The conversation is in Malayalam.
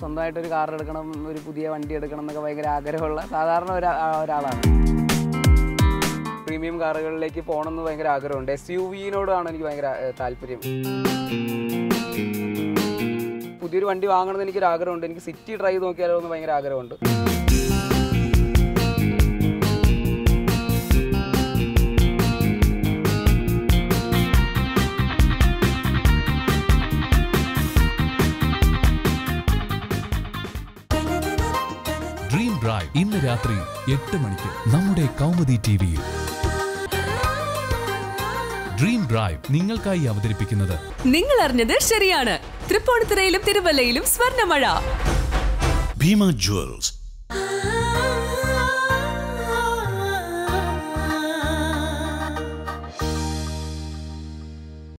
സ്വന്തമായിട്ടൊരു കാർ എടുക്കണം, ഒരു പുതിയ വണ്ടി എടുക്കണം എന്നൊക്കെ ഭയങ്കര ആഗ്രഹമുള്ള സാധാരണ ഒരാളാണ്. പ്രീമിയം കാറുകളിലേക്ക് പോകണമെന്ന് ഭയങ്കര ആഗ്രഹമുണ്ട്. SUV-നോടാണ് എനിക്ക് ഭയങ്കര താല്പര്യം. പുതിയൊരു വണ്ടി വാങ്ങണമെന്ന് എനിക്കൊരു ആഗ്രഹമുണ്ട്. എനിക്ക് സിറ്റി ഡ്രൈവ് നോക്കിയാലോ എന്ന് ഭയങ്കര ആഗ്രഹമുണ്ട്. ഡ്രീം ഡ്രൈവ് ഇന്ന് രാത്രി 8 മണിക്ക് നമ്മുടെ കൗമുദി ടിവിയിൽ. ഡ്രീം ഡ്രൈവ് നിങ്ങൾക്കായി അവതരിപ്പിക്കുന്നത് നിങ്ങൾ അറിഞ്ഞത് ശരിയാണ്. തൃപ്പൂണിത്തുറയിലും തിരുവല്ലയിലും സ്വർണ്ണമഴ. ഭീമ ജ്വൽസ്.